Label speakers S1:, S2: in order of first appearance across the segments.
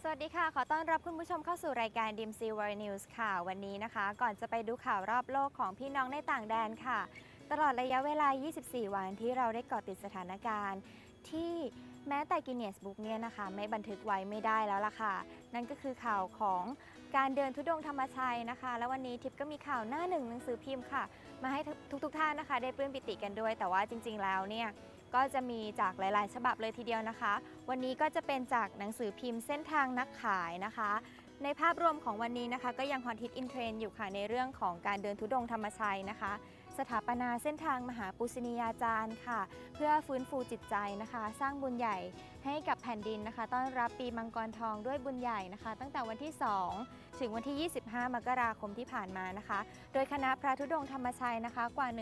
S1: วัสดีค่ะขอต้อนรับคุณผู้ชมเข้าสู่รายการ DMC World News ค่ะวันนี้นะคะก่อนจะไปดูข่าวรอบโลกของพี่น้องในต่างแดนค่ะตลอดระยะเวลา 24 วันที่เราได้เกาะติดสถานการณ์ที่แม้แต่กินเนสบุ๊กเนี่ยนะคะไม่บันทึกไว้ไม่ได้แล้วล่ะค่ะนั่นก็คือข่าวของการเดินธุดงค์ธรรมชัยนะคะและวันนี้ทิพย์ก็มีข่าวหน้าหนึ่งหนังสือพิมพ์ค่ะมาให้ทุกท่านนะคะได้ปลื้มปิติกันด้วยแต่ว่าจริงๆแล้วเนี่ยก็จะมีจากหลายๆฉบับเลยทีเดียวนะคะวันนี้ก็จะเป็นจากหนังสือพิมพ์เส้นทางนักขายนะคะในภาพรวมของวันนี้นะคะก็ยังฮอตฮิตอินเทรนด์อยู่ค่ะในเรื่องของการเดินธุดงค์ธรรมชัยนะคะสถาปนาเส้นทางมหาปูชนียาจารย์ค่ะเพื่อฟื้นฟูจิตใจนะคะสร้างบุญใหญ่ให้กับแผ่นดินนะคะต้อนรับปีมังกรทองด้วยบุญใหญ่นะคะตั้งแต่วันที่ 2 ถึงวันที่ 25 มกราคมที่ผ่านมานะคะโดยคณะพระธุดงค์ธรรมชัยนะคะกว่า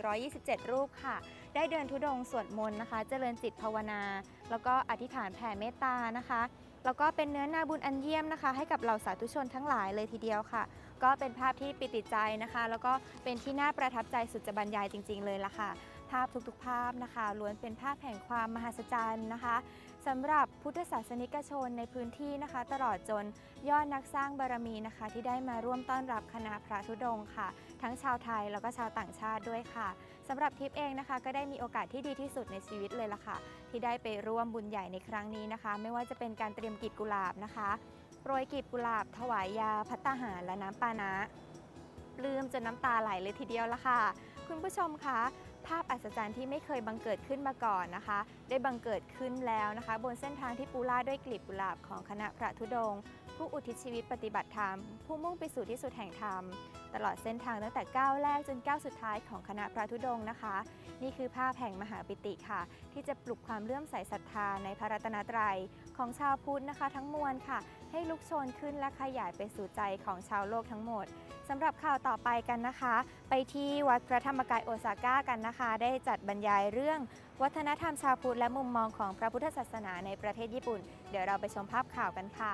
S1: 1,127 รูปค่ะได้เดินธุดงค์สวดมนต์นะคะเจริญจิตภาวนาแล้วก็อธิษฐานแผ่เมตตานะคะแล้วก็เป็นเนื้อนาบุญอันเยี่ยมนะคะให้กับเหล่าสาธุชนทั้งหลายเลยทีเดียวค่ะก็เป็นภาพที่ปิติใจนะคะแล้วก็เป็นที่น่าประทับใจสุดจะบรรยายจริงๆเลยล่ะค่ะภาพทุกๆภาพนะคะล้วนเป็นภาพแห่งความมหัศจรรย์นะคะสำหรับพุทธศาสนิกชนในพื้นที่นะคะตลอดจนยอดนักสร้างบารมีนะคะที่ได้มาร่วมต้อนรับคณะพระธุดงค์ค่ะทั้งชาวไทยแล้วก็ชาวต่างชาติด้วยค่ะสำหรับทิพย์เองนะคะก็ได้มีโอกาสที่ดีที่สุดในชีวิตเลยล่ะค่ะที่ได้ไปร่วมบุญใหญ่ในครั้งนี้นะคะไม่ว่าจะเป็นการเตรียมกลีบกุหลาบนะคะโปรยกลีบกุหลาบถวายยาภัตตาหารและน้ำปานะปลื้มจนน้ำตาไหลเลยทีเดียวละค่ะคุณผู้ชมคะภาพอัศจรรย์ที่ไม่เคยบังเกิดขึ้นมาก่อนนะคะได้บังเกิดขึ้นแล้วนะคะบนเส้นทางที่ปูราด้วยกลีบกุหลาบของคณะพระธุดงค์ผู้อุทิศชีวิตปฏิบัติธรรมผู้มุ่งไปสู่ที่สุดแห่งธรรมตลอดเส้นทางตั้งแต่ก้าวแรกจนก้าวสุดท้ายของคณะพระธุดงค์นะคะนี่คือภาพแห่งมหาปิติค่ะที่จะปลุกความเลื่อมใสศรัทธาในพระรัตนตรัยของชาวพุทธนะคะทั้งมวลค่ะให้ลุกโชนขึ้นและขยายไปสู่ใจของชาวโลกทั้งหมดสำหรับข่าวต่อไปกันนะคะไปที่วัดพระธรรมกายโอซาก้ากันนะคะได้จัดบรรยายเรื่องวัฒนธรรมชาวพุทธและมุมมองของพระพุทธศาสนาในประเทศญี่ปุ่นเดี๋ยวเราไปชมภาพข่าวกันค่ะ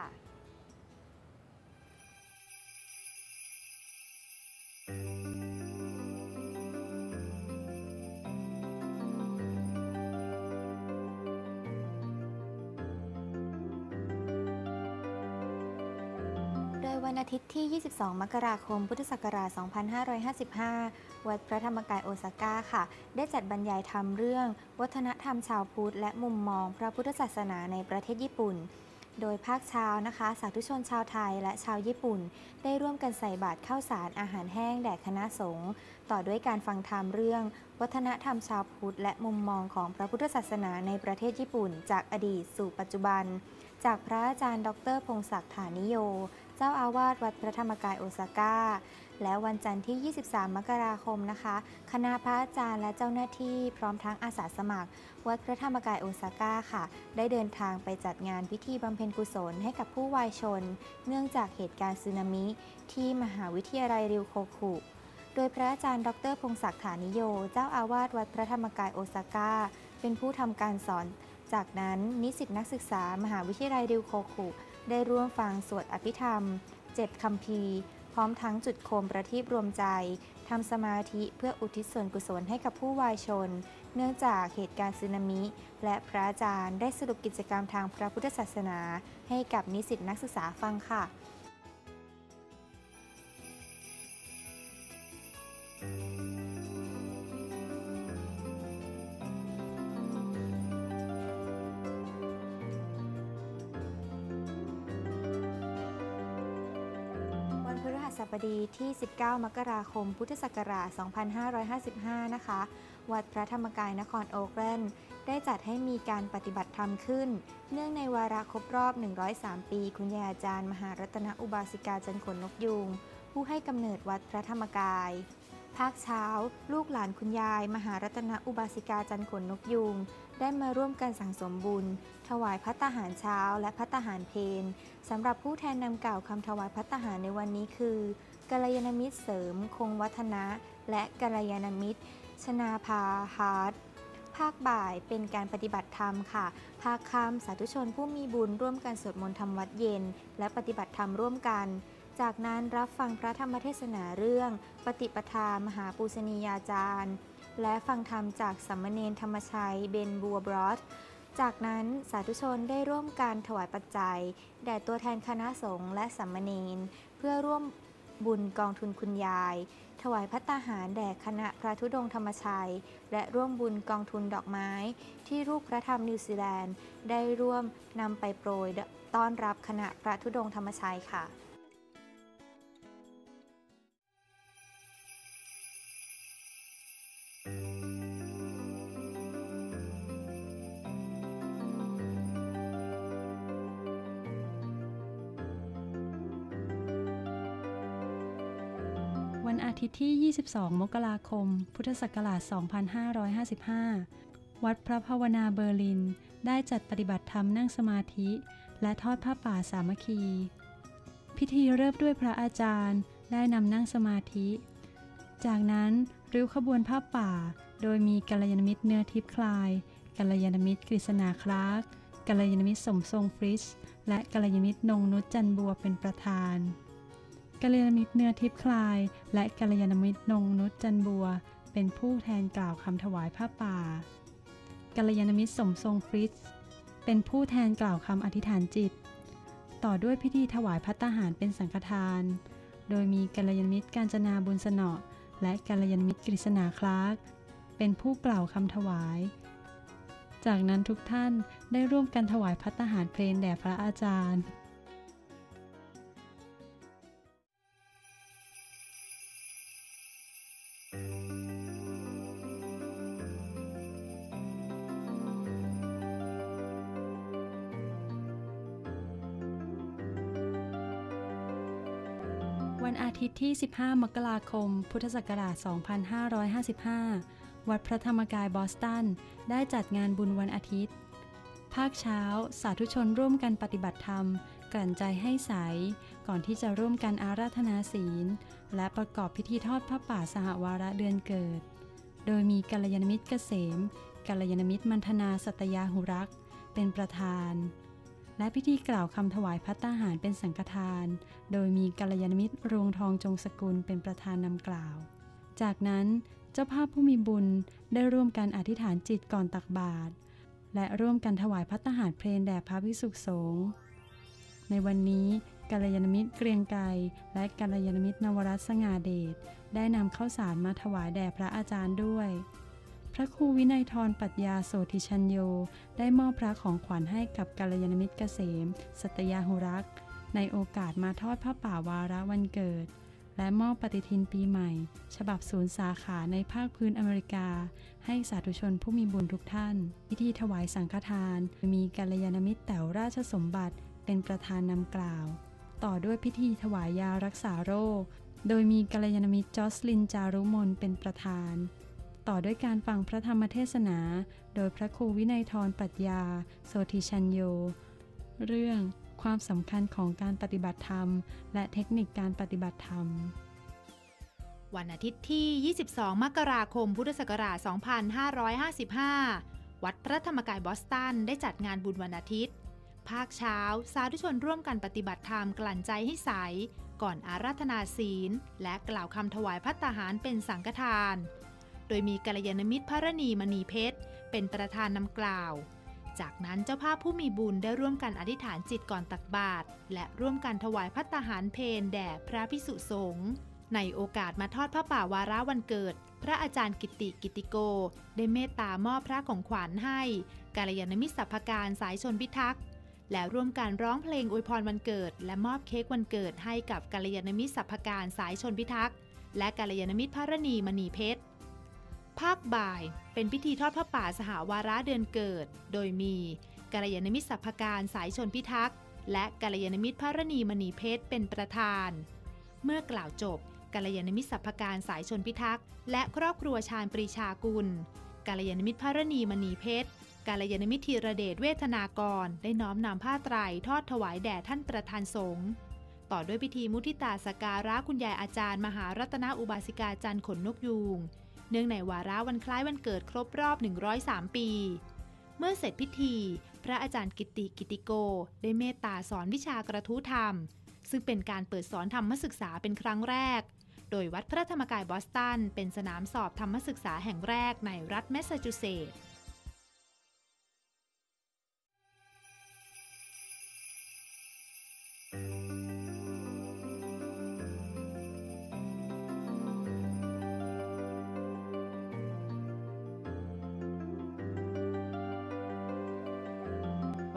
S1: วันอาทิตย์ที่ 22 มกราคม พุทธศักราช 2555 วัดพระธรรมกายโอซาก้าค่ะได้จัดบรรยายธรรมเรื่องวัฒนธรรมชาวพุทธและมุมมองพระพุทธศาสนาในประเทศญี่ปุ่นโดยภาคเช้านะคะสาธุชนชาวไทยและชาวญี่ปุ่นได้ร่วมกันใส่บาตรข้าวสารอาหารแห้งแด่คณะสงฆ์ต่อด้วยการฟังธรรมเรื่องวัฒนธรรมชาวพุทธและมุมมองของพระพุทธศาสนาในประเทศญี่ปุ่นจากอดีตสู่ปัจจุบันจากพระอาจารย์ดร.พงศักดิ์ฐานิโยเจ้าอาวาสวัดพระธรรมกายโอซาก้าและวันจันทร์ที่ 23 มกราคมนะคะคณะพระอาจารย์และเจ้าหน้าที่พร้อมทั้งอาสาสมัครวัดพระธรรมกายโอซาก้าค่ะได้เดินทางไปจัดงานพิธีบำเพ็ญกุศลให้กับผู้วายชนเนื่องจากเหตุการณ์สึนามิที่มหาวิทยาลัยริวโคคุโดยพระอาจารย์ดร.พงศักดิ์ฐานิโยเจ้าอาวาสวัดพระธรรมกายโอซาก้าเป็นผู้ทำการสอนจากนั้นนิสิตนักศึกษามหาวิทยาลัยริวโคคุได้ร่วมฟังสวดอภิธรรม7 คัมภีร์พร้อมทั้งจุดโคมประทีปรวมใจทำสมาธิเพื่ออุทิศส่วนกุศลให้กับผู้วายชนเนื่องจากเหตุการณ์สึนามิและพระอาจารย์ได้สรุปกิจกรรมทางพระพุทธศาสนาให้กับนิสิตนักศึกษาฟังค่ะพฤหัสบดีที่ 19 มกราคม พุทธศักราช 2555 นะคะ วัดพระธรรมกายนครโอ๊คแลนด์ได้จัดให้มีการปฏิบัติธรรมขึ้นเนื่องในวาระครบรอบ 103 ปีคุณยายอาจารย์มหารัตนอุบาสิกาจันขนนกยูงผู้ให้กำเนิดวัดพระธรรมกายภาคเช้าลูกหลานคุณยายมหารัตนอุบาสิกาจันขนนกยูงได้มาร่วมกันสั่งสมบุญถวายภัตตาหารเช้าและภัตตาหารเพลสำหรับผู้แทนนำกล่าวคำถวายภัตตาหารในวันนี้คือกัลยาณมิตรเสริมคงวัฒนะและกัลยาณมิตรชนาภาฮาร์ดภาคบ่ายเป็นการปฏิบัติธรรมค่ะภาคค่ำสาธุชนผู้มีบุญร่วมกันสวดมนต์ทำวัดเย็นและปฏิบัติธรรมร่วมกันจากนั้นรับฟังพระธรรมเทศนาเรื่องปฏิปทามหาปูชนียาจารย์และฟังธรรมจากสามเณรธรรมชัยเบนบัวบรอสจากนั้นสาธุชนได้ร่วมกันถวายปัจจัยแด่ตัวแทนคณะสงฆ์และสามเณรเพื่อร่วมบุญกองทุนคุณยายถวายภัตตาหารแด่คณะพระธุดงค์ธรรมชัยและร่วมบุญกองทุนดอกไม้ที่รูปพระธรรมนิวซีแลนด์ได้ร่วมนำไปโปรยต้อนรับคณะพระธุดงค์ธรรมชัยค่ะ
S2: วันอาทิตย์ที่ 22 มกราคม พุทธศักราช 2555 วัดพระภาวนาเบอร์ลินได้จัดปฏิบัติธรรมนั่งสมาธิและทอดผ้าป่าสามัคคี พิธีเริ่มด้วยพระอาจารย์ได้นำนั่งสมาธิ จากนั้นริ้วขบวนผ้าป่าโดยมีกัลยาณมิตรเนื้อทิพย์คลายกัลยาณมิตรกฤษณาคลาร์กกัลยาณมิตรสมทรงฟริชและกัลยาณมิตรนงนุชจันบัวเป็นประธานกัลยาณมิตรเนื้อทิพย์คลายและกัลยาณมิตรนงนุชจันบัวเป็นผู้แทนกล่าวคำถวายผ้าป่ากัลยาณมิตรสมทรงฟริชเป็นผู้แทนกล่าวคำอธิษฐานจิตต่อด้วยพิธีถวายภัตตาหารเป็นสังฆทานโดยมีกัลยาณมิตรกาญจนาบุญสนอและกัลยาณมิตรกฤษณาคลาร์กเป็นผู้กล่าวคำถวายจากนั้นทุกท่านได้ร่วมกันถวายภัตตาหารเพลแด่พระอาจารย์วันอาทิตย์ที่ 15 มกราคม พุทธศักราช 2555 วัดพระธรรมกายบอสตันได้จัดงานบุญวันอาทิตย์ ภาคเช้าสาธุชนร่วมกันปฏิบัติธรรมกลั่นใจให้ใสก่อนที่จะร่วมกันอาราธนาศีลและประกอบพิธีทอดผ้าป่าสหวาระเดือนเกิด โดยมีกัลยาณมิตรเกษมกัลยาณมิตรมันธนาสัตยาหุรักษ์เป็นประธานและพิธีกล่าวคำถวายภัตตาหารเป็นสังฆทานโดยมีกัลยาณมิตรรวงทองจงสกุลเป็นประธานนำกล่าวจากนั้นเจ้าภาพผู้มีบุญได้ร่วมกันอธิษฐานจิตก่อนตักบาตรและร่วมกันถวายภัตตาหารเพลแด่พระภิกษุสงฆ์ในวันนี้กัลยาณมิตรเกรียงไกรและกัลยาณมิตรนวรัตน์สง่าเดชได้นำข้าวสารมาถวายแด่พระอาจารย์ด้วยพระครูวินัยธรปัตยาโสธิชัญโยได้มอบพระของขวัญให้กับกัลยาณมิตรเกษมสัตยาหุรักษ์ในโอกาสมาทอดผ้าป่าวาระวันเกิดและมอบปฏิทินปีใหม่ฉบับศูนย์สาขาในภาคพื้นอเมริกาให้สาธุชนผู้มีบุญทุกท่านพิธีถวายสังฆทานมีกัลยาณมิตรแต๋วราชสมบัติเป็นประธานนำกล่าวต่อด้วยพิธีถวายยารักษาโรคโดยมีกัลยาณมิตรจอสลินจารุมนเป็นประธานต่อด้วยการฟังพระธรรมเทศนาโดยพระครูวินัยธรปัตยาโสธิชัญโยเรื่องความสำคัญของการปฏิบัติธรรมและเทคนิคการปฏิบัติธรรม
S3: วันอาทิตย์ที่ 22 มกราคม พุทธศักราช 2555 วัดพระธรรมกายบอสตันได้จัดงานบุญวันอาทิตย์ภาคเช้าสาธุชนร่วมกันปฏิบัติธรรมกลั่นใจให้ใสก่อนอาราธนาศีลและกล่าวคำถวายภัตตาหารเป็นสังฆทานโดยมีกัลยาณมิตรพระณีมณีเพชรเป็นประธานนำกล่าวจากนั้นเจ้าภาพผู้มีบุญได้ร่วมกันอธิษฐานจิตก่อนตักบาตรและร่วมกันถวายภัตตาหารเพลแด่พระภิกษุสงฆ์ในโอกาสมาทอดผ้าป่าวาระวันเกิดพระอาจารย์กิติกิติโกได้เมตตามอบพระของขวัญให้กัลยาณมิตรสัพพการสายชนพิทักษ์และร่วมกันร้องเพลงอวยพรวันเกิดและมอบเค้กวันเกิดให้กับกัลยาณมิตรสัพพการสายชนพิทักษ์และกัลยาณมิตรพระณีมณีเพชรภาคบ่ายเป็นพิธีทอดผ้าป่าสหวาระเดือนเกิดโดยมีกัลยาณมิตรสัพพการสายชนพิทักษ์และกัลยาณมิตรพระณีมณีเพชรเป็นประธานเมื่อกล่าวจบกัลยาณมิตรสัพพการสายชนพิทักษ์และครอบครัวชาญปรีชากุลกัลยาณมิตรพระณีมณีเพชรกัลยาณมิตรธีรเดชเวทนากรได้น้อมนำผ้าไตรทอดถวายแด่ท่านประธานสงฆ์ต่อด้วยพิธีมุทิตาสักการะคุณยายอาจารย์มหารัตนอุบาสิกาจันทร์ขนนกยูงเนื่องในวาระวันคล้ายวันเกิดครบรอบ103ปีเมื่อเสร็จพิธีพระอาจารย์กิติกิติโกได้เมตตาสอนวิชากระทู้ธรรมซึ่งเป็นการเปิดสอนธรรมศึกษาเป็นครั้งแรกโดยวัดพระธรรมกายบอสตันเป็นสนามสอบธรรมศึกษาแห่งแรกในรัฐแมสซาชูเซตส์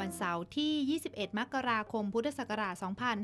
S3: วันเสาร์ที่ 21 มกราคม พุทธศักราช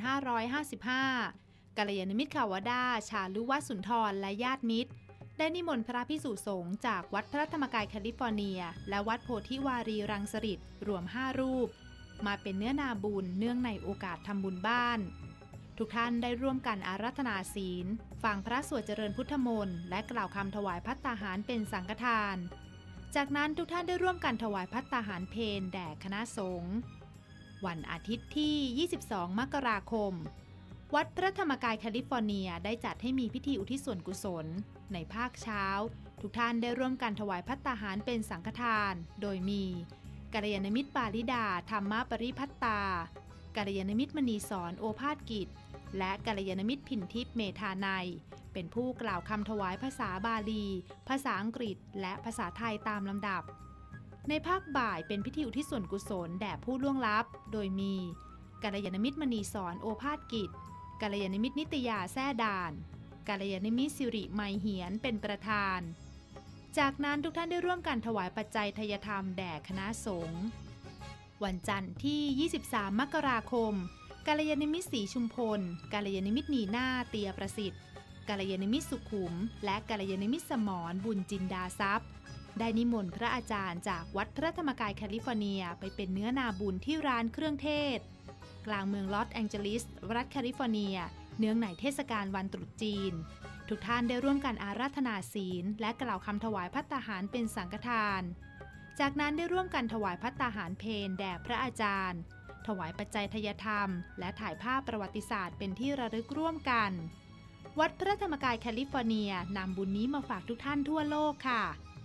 S3: 2555 กัลยาณมิตรข่าวดาชาลุวัฒน์สุนทรและญาติมิตรได้นิมนต์พระภิกษุสงฆ์จากวัดพระธรรมกายแคลิฟอร์เนียและวัดโพธิวารีรังสฤษฎ์รวม 5 รูปมาเป็นเนื้อนาบุญเนื่องในโอกาสทำบุญบ้านทุกท่านได้ร่วมกันอาราธนาศีลฟังพระสวดเจริญพุทธมนต์และกล่าวคำถวายภัตตาหารเป็นสังฆทานจากนั้นทุกท่านได้ร่วมกันถวายภัตตาหารเพลแด่คณะสงฆ์วันอาทิตย์ที่ 22 มกราคมวัดพระธรรมกายแคลิฟอร์เนียได้จัดให้มีพิธีอุทิศส่วนกุศลในภาคเช้าทุกท่านได้ร่วมกันถวายภัตตาหารเป็นสังฆทานโดยมีกัลยาณมิตรปาริดาธรรมปริพัตตากัลยาณมิตรมณีสอนโอภาสกิจและกัลยาณมิตรพินทิพย์เมธานัยเป็นผู้กล่าวคำถวายภาษาบาลีภาษาอังกฤษและภาษาไทยตามลำดับในภาคบ่ายเป็นพิธีอุทิศส่วนกุศลแด่ผู้ล่วงลับโดยมีกัลยาณมิตรมณีสอนโอภาสกิจกัลยาณมิตรนิตยาแซ่ด่านกัลยาณมิตรสิริไมเหียนเป็นประธานจากนั้นทุกท่านได้ร่วมกันถวายปัจจัยทายธรรมแด่คณะสงฆ์วันจันทร์ที่ 23 มกราคมกัลยาณมิตรศรีชุมพลกัลยาณมิตรนีน่าเตียประสิทธิ์กัลยาณมิตรสุขุมและกัลยาณมิตรสมรบุญจินดาทรัพย์ได้นิมนต์พระอาจารย์จากวัดพระธรรมกายแคลิฟอร์เนียไปเป็นเนื้อนาบุญที่ร้านเครื่องเทศกลางเมืองลอสแองเจลิสรัฐแคลิฟอร์เนียเนื่องในเทศกาลวันตรุษจีนทุกท่านได้ร่วมกันอาราธนาศีลและกล่าวคำถวายภัตตาหารเป็นสังฆทานจากนั้นได้ร่วมกันถวายภัตตาหารเพลแด่พระอาจารย์ถวายปัจจัยทายธรรมและถ่ายภาพประวัติศาสตร์เป็นที่ระลึกร่วมกันวัดพระธรรมกายแคลิฟอร์เนียนำบุญนี้มาฝากทุกท่านทั่วโลกค่ะ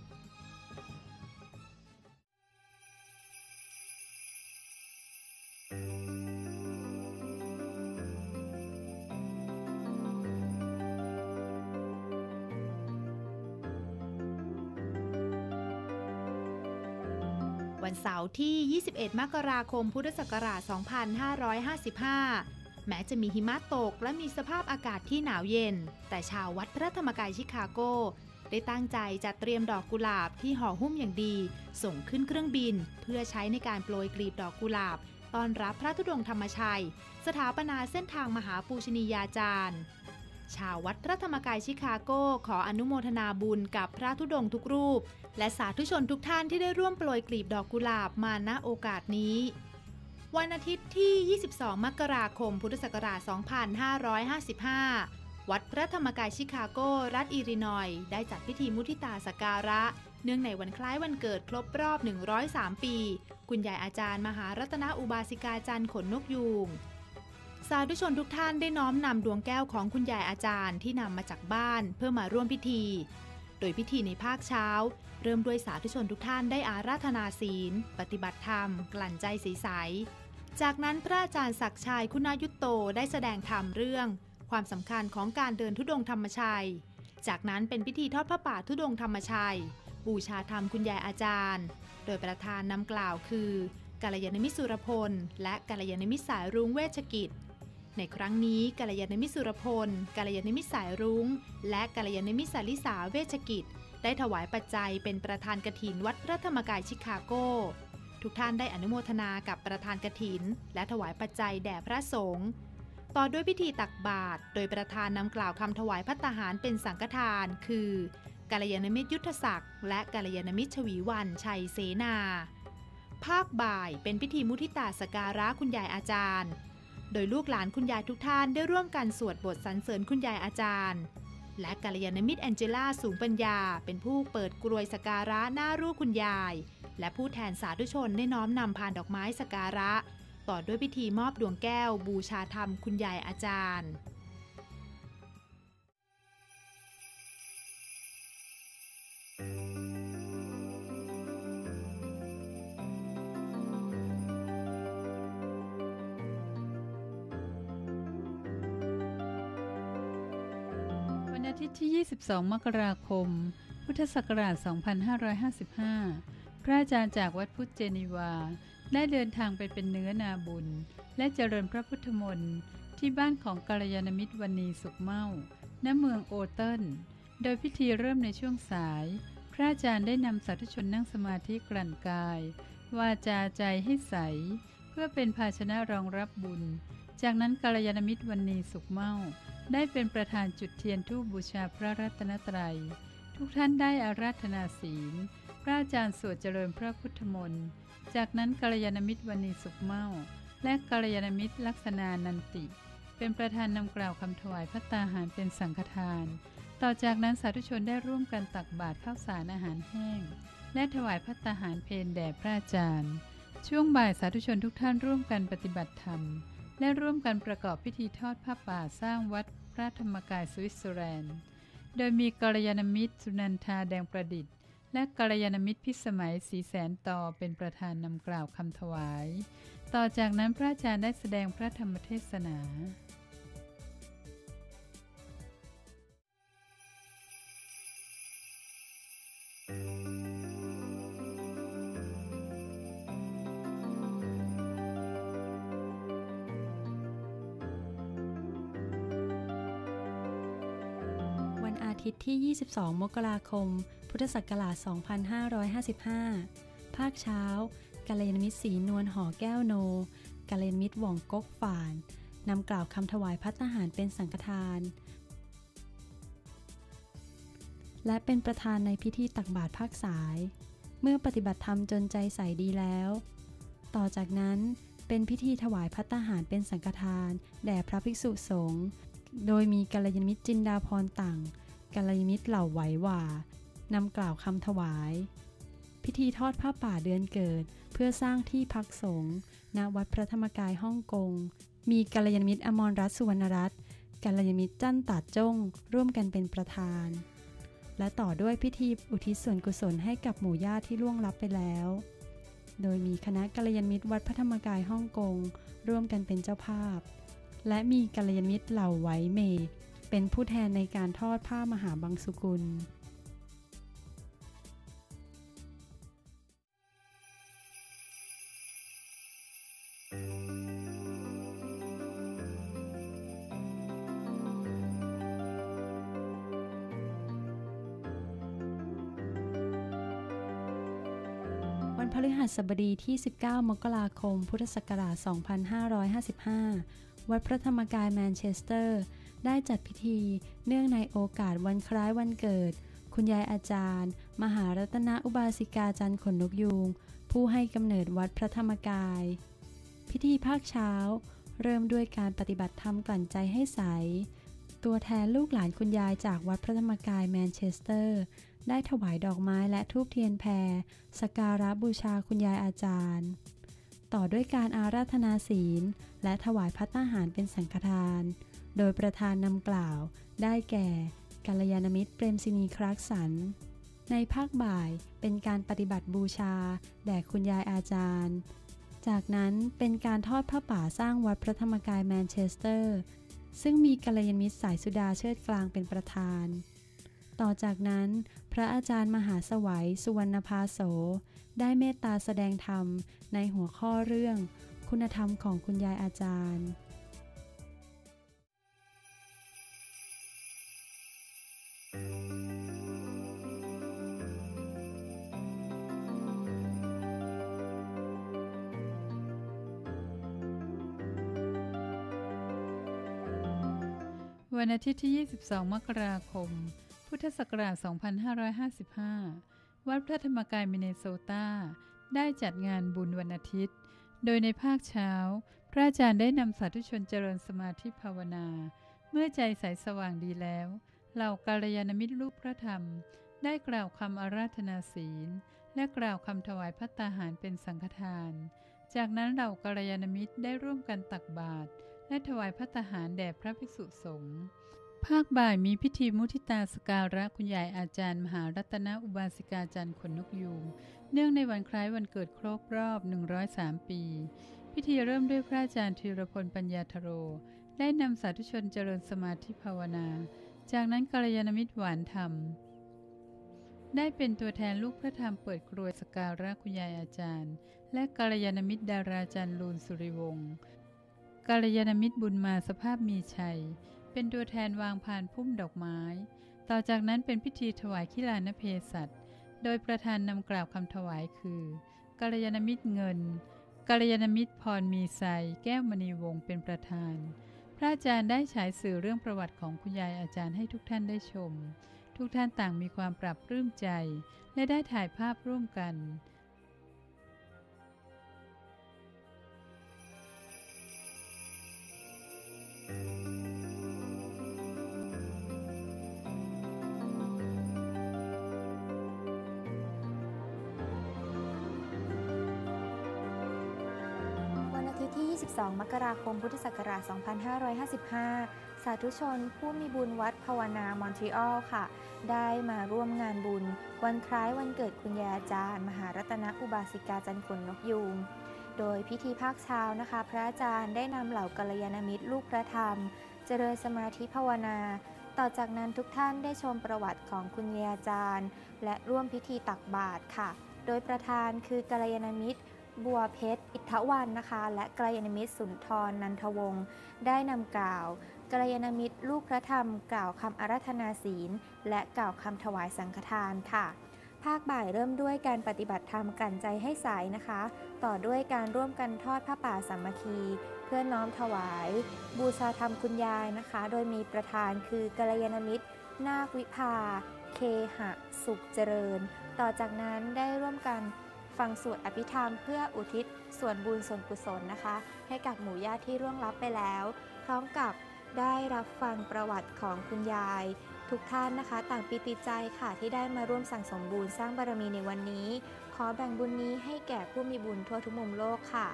S3: วันเสาร์ที่ 21 มกราคม พุทธศักราช 2555 แม้จะมีหิมะตกและมีสภาพอากาศที่หนาวเย็นแต่ชาววัดพระธรรมกายชิคาโกได้ตั้งใจจัดเตรียมดอกกุหลาบที่ห่อหุ้มอย่างดีส่งขึ้นเครื่องบินเพื่อใช้ในการโปรยกลีบดอกกุหลาบต้อนรับพระธุดงค์ธรรมชัยสถาปนาเส้นทางมหาปูชนียาจารย์ชาววัดพระธรรมกายชิคาโกขออนุโมทนาบุญกับพระธุดงค์ทุกรูปและสาธุชนทุกท่านที่ได้ร่วมโปรยกลีบดอกกุหลาบมาณโอกาสนี้วันอาทิตย์ที่ 22 มกราคม พุทธศักราช 2555 วัดพระธรรมกายชิคาโกรัฐอิลลินอยส์ได้จัดพิธีมุทิตาสักการะเนื่องในวันคล้ายวันเกิดครบรอบ 103 ปีคุณยายอาจารย์มหารัตนอุบาสิกาจันทร์ขนนกยูงสาธุชนทุกท่านได้น้อมนำดวงแก้วของคุณยายอาจารย์ที่นำมาจากบ้านเพื่อมาร่วมพิธีโดยพิธีในภาคเช้าเริ่มด้วยสาธุชนทุกท่านได้อาราธนาศีลปฏิบัติธรรมกลั่นใจใสๆจากนั้นพระอาจารย์ศักดิ์ชัยคุณายุตโตได้แสดงธรรมเรื่องความสำคัญของการเดินธุดงค์ธรรมชัยจากนั้นเป็นพิธีทอดพระป่าธุดงค์ธรรมชัยบูชาธรรมคุณยายอาจารย์โดยประธานนำกล่าวคือกัลยาณมิตรสุรพลและกัลยาณมิตรสายรุ้งเวชกิจในครั้งนี้กัลยาณมิตรสุรพลกัลยาณมิตรสายรุ้งและกัลยาณมิตรสาลิสาเวชกิจได้ถวายปัจจัยเป็นประธานกฐินวัดพระธรรมกายชิคาโกทุกท่านได้อนุโมทนากับประธานกฐินและถวายปัจจัยแด่พระสงฆ์ต่อด้วยพิธีตักบาตรโดยประธานนำกล่าวคำถวายภัตตาหารเป็นสังฆทานคือกัลยาณมิตรยุทธศักดิ์และกัลยาณมิตรชวีวรรณชัยเสนาภาคบ่ายเป็นพิธีมุทิตาสักการะคุณยายอาจารย์โดยลูกหลานคุณยายทุกท่านได้ร่วมกันสวดบทสรรเสริญคุณยายอาจารย์และกัลยาณมิตรแองเจล่าสูงปัญญาเป็นผู้เปิดกรวยสักการะหน้ารูปคุณยายและผู้แทนสาธุชนได้น้อมนำพานดอกไม้สักการะต่อด้วยพิธีมอบดวงแก้วบูชาธรรมคุณยายอาจารย์
S2: วันอาทิตย์ที่ 22 มกราคม พุทธศักราช 2555 พระอาจารย์จากวัดพุทธเจนีวาได้เดินทางไปเป็นเนื้อนาบุญและเจริญพระพุทธมนต์ที่บ้านของกัลยาณมิตรวณีสุขเม่าณเมืองโอเทิลโดยพิธีเริ่มในช่วงสายพระอาจารย์ได้นำสาธุชนนั่งสมาธิกลั่นกายวาจาใจให้ใส
S4: เพื่อเป็นภาชนะรองรับบุญจากนั้นกัลยาณมิตรวรรณีสุขเมาได้เป็นประธานจุดเทียนธูปบูชาพระรัตนตรัยทุกท่านได้อาราธนาศีลพระอาจารย์สวดเจริญพระพุทธมนต์จากนั้นกัลยาณมิตรวรรณีสุขเมาและกัลยาณมิตรลักษณานันติเป็นประธานนำกล่าวคำถวายภัตตาหารเป็นสังฆทานต่อจากนั้นสาธุชนได้ร่วมกันตักบาตรข้าวสารอาหารแห้งและถวายภัตตาหารเพลแด่พระอาจารย์ช่วงบ่ายสาธุชนทุกท่านร่วมกันปฏิบัติธรรมและร่วมกันประกอบพิธีทอดผ้าป่าสร้างวัดพระธรรมกายสวิตเซอร์แลนด์โดยมีกัลยาณมิตรสุนันทาแดงประดิษฐ์และกัลยาณมิตรพิสมัยศรีแสนต่อเป็นประธานนำกล่าวคำถวายต่อจากนั้นพระอาจารย์ได้แสดงพระธรรมเทศนา
S2: วันอาทิตย์ที่ 22 มกราคม พุทธศักราช 2555 ภาคเช้ากัลยาณมิตรศรีนวลหอแก้วโนกัลยาณมิตรหว่องก๊กฝ่านนำกล่าวคำถวายภัตตาหารเป็นสังฆทานและเป็นประธานในพิธีตักบาตรภาคสายเมื่อปฏิบัติธรรมจนใจใสดีแล้วต่อจากนั้นเป็นพิธีถวายภัตตาหารเป็นสังฆทานแด่พระภิกษุสงฆ์โดยมีกัลยาณมิตรจินดาพรต่างกัลยาณมิตรเหล่าไหวหว่านำกล่าวคำถวายพิธีทอดผ้าป่าเดือนเกิดเพื่อสร้างที่พักสงฆ์ณวัดพระธรรมกายฮ่องกงมีกัลยาณมิตรอมรรัตน์สุวรรณรัตน์กัลยาณมิตรจั้นตาดจ้งร่วมกันเป็นประธานและต่อด้วยพิธีอุทิศส่วนกุศลให้กับหมู่ญาติที่ล่วงลับไปแล้วโดยมีคณะกัลยาณมิตรวัดพระธรรมกายฮ่องกงร่วมกันเป็นเจ้าภาพและมีกัลยาณมิตรเหล่าไหวเมย์เป็นผู้แทนในการทอดผ้ามหาบังสุกุลวันพฤหัสบดีที่ 19 มกราคม พุทธศักราช 2555 วัดพระธรรมกายแมนเชสเตอร์ได้จัดพิธีเนื่องในโอกาสวันคล้ายวันเกิดคุณยายอาจารย์มหารัตนอุบาสิกาจันทร์ขนนกยูงผู้ให้กำเนิดวัดพระธรรมกายพิธีภาคเช้าเริ่มด้วยการปฏิบัติธรรมกลั่นใจให้ใสตัวแทนลูกหลานคุณยายจากวัดพระธรรมกายแมนเชสเตอร์ได้ถวายดอกไม้และธูปเทียนแพรสักการะบูชาคุณยายอาจารย์ต่อด้วยการอาราธนาศีลและถวายภัตตาหารเป็นสังฆทานโดยประธานนำกล่าวได้แก่กัลยาณมิตรเปรมศินีครักษันในภาคบ่ายเป็นการปฏิบัติบูชาแด่คุณยายอาจารย์จากนั้นเป็นการทอดผ้าป่าสร้างวัดพระธรรมกายแมนเชสเตอร์ซึ่งมีกัลยาณมิตรสายสุดาเชิดกลางเป็นประธานต่อจากนั้นพระอาจารย์มหาสวัยสุวรรณภาโสได้เมตตาแสดงธรรมในหัวข้อเรื่องคุณธรรมของคุณยายอาจารย์
S4: วันอาทิตย์ที่ 22 มกราคม พุทธศักราช 2555 วัดพระธรรมกายมินเนโซตาได้จัดงานบุญวันอาทิตย์โดยในภาคเช้าพระอาจารย์ได้นำสาธุชนเจริญสมาธิภาวนาเมื่อใจใสสว่างดีแล้วเหล่ากัลยาณมิตรลูกพระธรรมได้กล่าวคำอาราธนาศีลและกล่าวคำถวายภัตตาหารเป็นสังฆทานจากนั้นเหล่ากัลยาณมิตรได้ร่วมกันตักบาตรและถวายภัตตาหารแด่พระภิกษุสงฆ์ภาคบ่ายมีพิธีมุทิตาสการะคุณยายอาจารย์มหารัตนอุบาสิกาจันทร์ขนนกยูงเนื่องในวันคล้ายวันเกิดครบรอบ103 ปีพิธีเริ่มด้วยพระอาจารย์ธีรพลปัญญาธโรได้นำสาธุชนเจริญสมาธิภาวนาจากนั้นกัลยาณมิตรหวานธรรมได้เป็นตัวแทนลูกพระธรรมเปิดกรวยสการะคุณยายอาจารย์และกัลยาณมิตรดาราจันทร์ลูนสุริวงศ์กัลยาณมิตรบุญมาสภาพมีชัยเป็นตัวแทนวางพานพุ่มดอกไม้ต่อจากนั้นเป็นพิธีถวายขิฬานเพศัตโดยประธานนำกล่าวคำถวายคือกัลยาณมิตรเงินกัลยาณมิตรพรมีไซแก้วมณีวงศ์เป็นประธานพระอาจารย์ได้ฉายสื่อเรื่องประวัติของคุณยายอาจารย์ให้ทุกท่านได้ชมทุกท่านต่างมีความปรับปลื้มใจและได้ถ่ายภาพร่วมกัน
S1: วันอาทิตย์ที่ 22 มกราคม พุทธศักราช 2555 สาธุชนผู้มีบุญวัดภาวนามอนทรีออลค่ะ ได้มาร่วมงานบุญวันคล้ายวันเกิดคุณยายอาจารย์มหารัตนอุบาสิกาจันทร์ขนนกยูงโดยพิธีภาคเช้านะคะ พระอาจารย์ได้นำเหล่ากัลยาณมิตรลูกพระธรรมเจริญสมาธิภาวนา ต่อจากนั้นทุกท่านได้ชมประวัติของคุณยายอาจารย์และร่วมพิธีตักบาตรค่ะ โดยประธานคือกัลยาณมิตรบัวเพชรอิทธวันนะคะและกัลยาณมิตรสุนทรนันทวงศ์ได้นำกล่าวกัลยาณมิตรลูกพระธรรมกล่าวคำอาราธนาศีลและกล่าวคำถวายสังฆทานค่ะภาคบ่ายเริ่มด้วยการปฏิบัติธรรมกลั่นใจให้ใสนะคะต่อด้วยการร่วมกันทอดผ้าป่าสามัคคีเพื่อน้อมถวายบูชาธรรมคุณยายนะคะโดยมีประธานคือกัลยาณมิตรนาควิภาเคหะสุขเจริญต่อจากนั้นได้ร่วมกันฟังสวดอภิธรรมเพื่ออุทิศส่วนบุญส่วนกุศลนะคะให้กับหมู่ญาติที่ร่วงลับไปแล้วพร้อมกับได้รับฟังประวัติของคุณยายทุกท่านนะคะต่างปิติใจค่ะที่ได้มาร่วมสั่งสมบุญสร้างบารมีในวันนี้ขอแบ่งบุญนี้ให้แก่ผู้มีบุญทั่วทุกมุมโลกค่ะ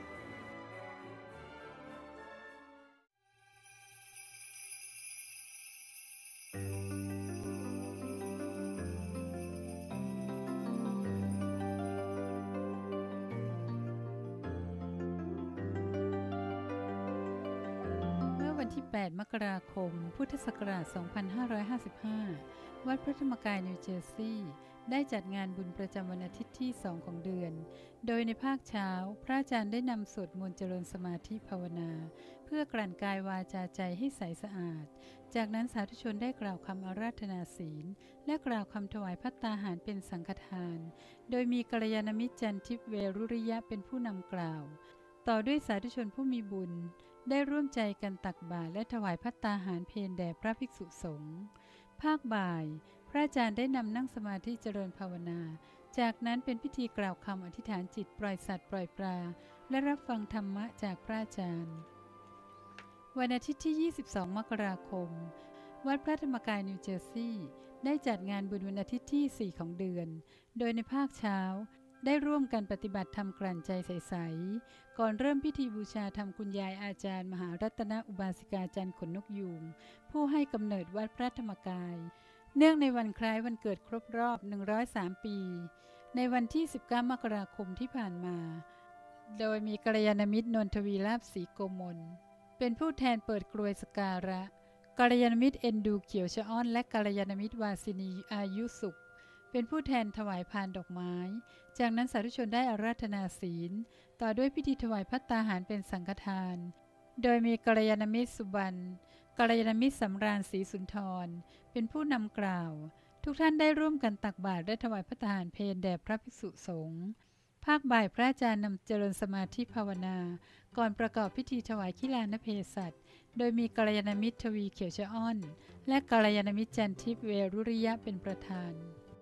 S4: วันที่ 8 มกราคม พุทธศักราช 2555 วัดพระธรรมกายนิวเจอร์ซีย์ได้จัดงานบุญประจำวันอาทิตย์ที่ 2 ของเดือน โดยในภาคเช้าพระอาจารย์ได้นำสวดมนต์เจริญสมาธิภาวนา เพื่อกลั่นกายวาจาใจให้ใสสะอาด จากนั้นสาธุชนได้กล่าวคำอาราธนาศีลและกล่าวคำถวายภัตตาหารเป็นสังฆทาน โดยมีกัลยาณมิตรจันทิพย์เวรุริยะเป็นผู้นำกล่าว ต่อด้วยสาธุชนผู้มีบุญได้ร่วมใจกันตักบาตรและถวายภัตตาหารเพลแด่พระภิกษุสงฆ์ภาคบ่ายพระอาจารย์ได้นำนั่งสมาธิเจริญภาวนาจากนั้นเป็นพิธีกล่าวคำอธิษฐานจิตปล่อยสัตว์ปล่อยปลาและรับฟังธรรมะจากพระอาจารย์วันอาทิตย์ที่ 22 มกราคมวัดพระธรรมกายนิวเจอร์ซีย์ได้จัดงานบุญวันอาทิตย์ที่ 4 ของเดือนโดยในภาคเช้าได้ร่วมกันปฏิบัติธรรมกลั่นใจใสๆก่อนเริ่มพิธีบูชาธรรมคุณยายอาจารย์มหารัตนอุบาสิกาจันทร์ขนนกยูงผู้ให้กำเนิดวัดพระธรรมกายเนื่องในวันคล้ายวันเกิดครบรอบ103 ปีในวันที่ 19 มกราคมที่ผ่านมาโดยมีกัลยาณมิตรนนทวีลาภศรีโกมลเป็นผู้แทนเปิดกลวยสการะกัลยาณมิตรเอ็นดูเขียวชะอ้อนและกัลยาณมิตรวาสินีอายุสุขเป็นผู้แทนถวายพานดอกไม้จากนั้นสาธุชนได้อาราธนาศีลต่อด้วยพิธีถวายภัตตาหารเป็นสังฆทานโดยมีกัลยาณมิตรสุบรรณกัลยาณมิตรสำราญศรีสุนทรเป็นผู้นำกล่าวทุกท่านได้ร่วมกันตักบาตรและถวายภัตตาหารเพลแด่พระภิกษุสงฆ์ภาคบ่ายพระอาจารย์นำเจริญสมาธิภาวนาก่อนประกอบพิธีถวายขิลานเพสัชโดยมีกัลยาณมิตรทวีเขียวชะอ้อนและกัลยาณมิตรจันทิพย์เวรุริยะเป็นประธาน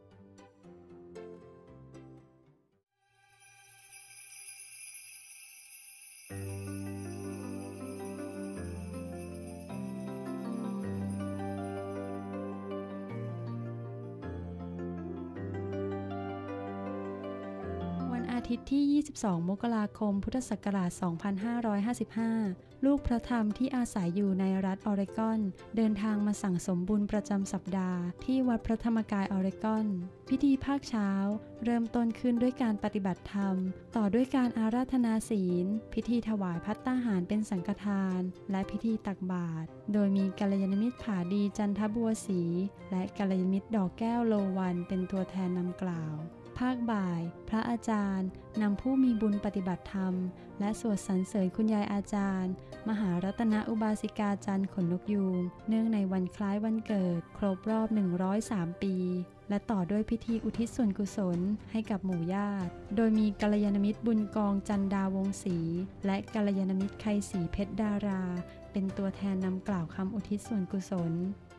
S2: อาทิตย์ที่ 22 มกราคม พุทธศักราช 2555 ลูกพระธรรมที่อาศัยอยู่ในรัฐออริกอนเดินทางมาสั่งสมบุญประจำสัปดาห์ที่วัดพระธรรมกายออริกอนพิธีภาคเช้าเริ่มต้นขึ้นด้วยการปฏิบัติธรรมต่อด้วยการอาราธนาศีลพิธีถวายภัตตาหารเป็นสังฆทานและพิธีตักบาตรโดยมีกัลยาณมิตรผาดีจันทบัวศรีและกัลยาณมิตรดอกแก้วโลวันเป็นตัวแทนนำกล่าวภาคบ่ายพระอาจารย์นำผู้มีบุญปฏิบัติธรรมและสวดสรรเสริญคุณยายอาจารย์มหารัตนอุบาสิกาจันทร์ขนนกยูงเนื่องในวันคล้ายวันเกิดครบรอบ103 ปีและต่อด้วยพิธีอุทิศส่วนกุศลให้กับหมู่ญาติโดยมีกัลยาณมิตรบุญกองจันดาวงศรีและกัลยาณมิตรไคศรีเพชรดาราเป็นตัวแทนนำกล่าวคำอุทิศส่วนกุศล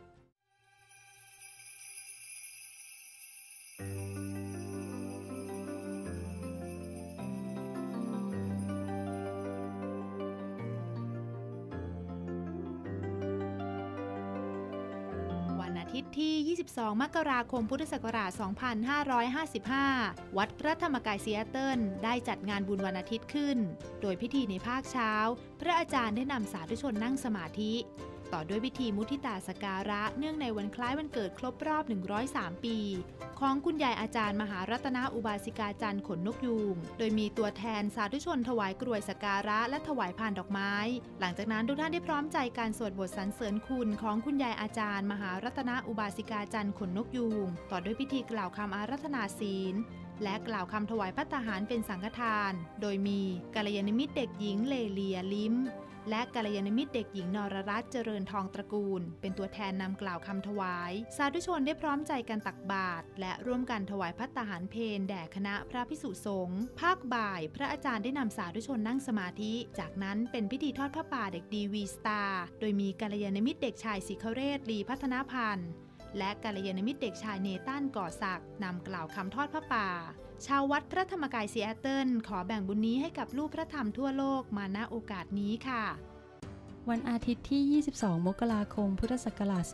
S3: อาทิตย์ที่ 22 มกราคม พุทธศักราช 2555 วัดพระธรรมกายซีแอตเทิลได้จัดงานบุญวันอาทิตย์ขึ้น โดยพิธีในภาคเช้าพระอาจารย์ได้นำสาธุชนนั่งสมาธิต่อด้วยพิธีมุทิตาสการะเนื่องในวันคล้ายวันเกิดครบรอบ103 ปีของคุณยายอาจารย์มหารัตนอุบาสิกาจันทร์ขนนกยูงโดยมีตัวแทนสาธุชนถวายกรวยสการะและถวายพานดอกไม้หลังจากนั้นทุกท่านได้พร้อมใจการสวดบทสรรเสริญคุณของคุณยายอาจารย์มหารัตนอุบาสิกาจันทร์ขนนกยูงต่อด้วยพิธีกล่าวคำอาราธนาศีลและกล่าวคำถวายภัตตาหารเป็นสังฆทานโดยมีกัลยาณมิตรเด็กหญิงเลเลียลิ้มและกัลยาณมิตรเด็กหญิงนรรัตน์เจริญทองตระกูลเป็นตัวแทนนำกล่าวคำถวายสาธุชนได้พร้อมใจกันตักบาตรและร่วมกันถวายภัตตาหารเพลแด่คณะพระภิกษุสงฆ์ภาคบ่ายพระอาจารย์ได้นำสาธุชนนั่งสมาธิจากนั้นเป็นพิธีทอดผ้าป่าเด็กดีวีสตาร์โดยมีกัลยาณมิตรเด็กชายศิคเรศลีพัฒนพันธ์และกัลยาณมิตรเด็กชายเนตันก่อศักดิ์นำกล่าวคำทอดผ้าป่าชาววัดพระธรรมกายซีแอตเทิลขอแบ่งบุญนี้ให้กับลูกพระธรรมทั่วโลกมาณโอกาสนี้ค่ะ
S2: วันอาทิตย์ที่ 22 มกราคม พุทธศักราช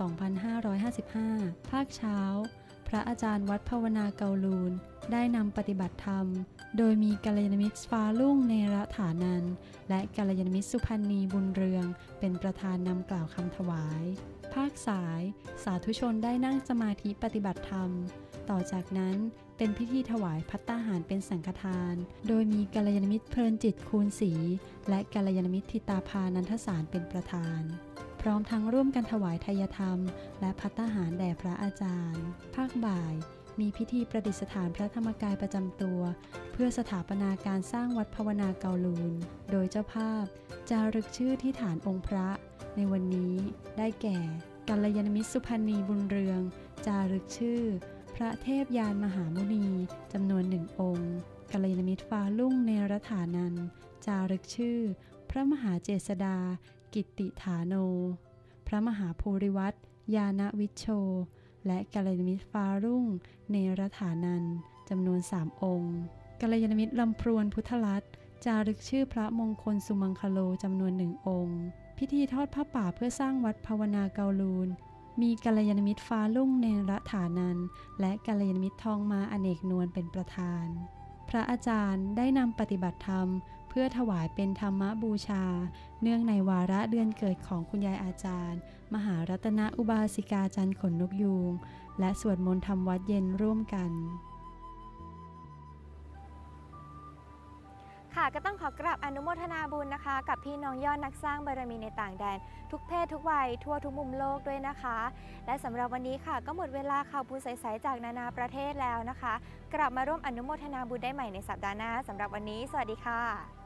S2: 2555 ภาคเช้าพระอาจารย์วัดภาวนาเกาลูนได้นำปฏิบัติธรรมโดยมีกัลยาณมิตรฟ้าลุ่งเนรฐานันท์และกัลยาณมิตรสุพรรณีบุญเรืองเป็นประธานนำกล่าวคำถวายภาคสายสาธุชนได้นั่งสมาธิปฏิบัติธรรมต่อจากนั้นเป็นพิธีถวายภัตตาหารเป็นสังฆทานโดยมีกัลยาณมิตรเพลินจิตคูณศรีและกัลยาณมิตรทิตาภานันทสารเป็นประธานพร้อมทั้งร่วมกันถวายทายธรรมและภัตตาหารแด่พระอาจารย์ภาคบ่ายมีพิธีประดิษฐานพระธรรมกายประจำตัวเพื่อสถาปนาการสร้างวัดภาวนาเกาลูนโดยเจ้าภาพจารึกชื่อที่ฐานองค์พระในวันนี้ได้แก่กัลยาณมิตรสุพรรณีบุญเรืองจารึกชื่อพระเทพยานมหามุนีจำนวน1 องค์กัลยาณมิตรฟ้าลุ่งเนรฐานันท์จารึกชื่อพระมหาเจษฎากิตติฐาโนพระมหาภูริวัตรญาณวิชโชและกัลยาณมิตรฟ้ารุ่งเนรฐานันท์จำนวน3 องค์กัลยาณมิตรลำพรวนพุทธลัตน์จารึกชื่อพระมงคลสุมังคโลจำนวน1 องค์พิธีทอดผ้าป่าเพื่อสร้างวัดภาวนาเกาลูนมีกัลยาณมิตรฟ้าลุ่งเนรฐานันท์และกัลยาณมิตรทองมาอเนกนวลเป็นประธานพระอาจารย์ได้นำปฏิบัติธรรมเพื่อถวายเป็นธรรมบูชาเนื่องในวาระเดือนเกิดของคุณยายอาจารย์มหารัตนอุบาสิกาจันทร์ขนนกยูงและสวดมนต์ทำวัดเย็นร่วมกัน
S1: ค่ะก็ต้องขอกราบอนุโมทนาบุญนะคะกับพี่น้องยอดนักสร้างบารมีในต่างแดนทุกเพศทุกวัยทั่วทุกมุมโลกด้วยนะคะและสำหรับวันนี้ค่ะก็หมดเวลาข่าวบุญใสๆจากนานาประเทศแล้วนะคะกลับมาร่วมอนุโมทนาบุญได้ใหม่ในสัปดาห์หน้าสำหรับวันนี้สวัสดีค่ะ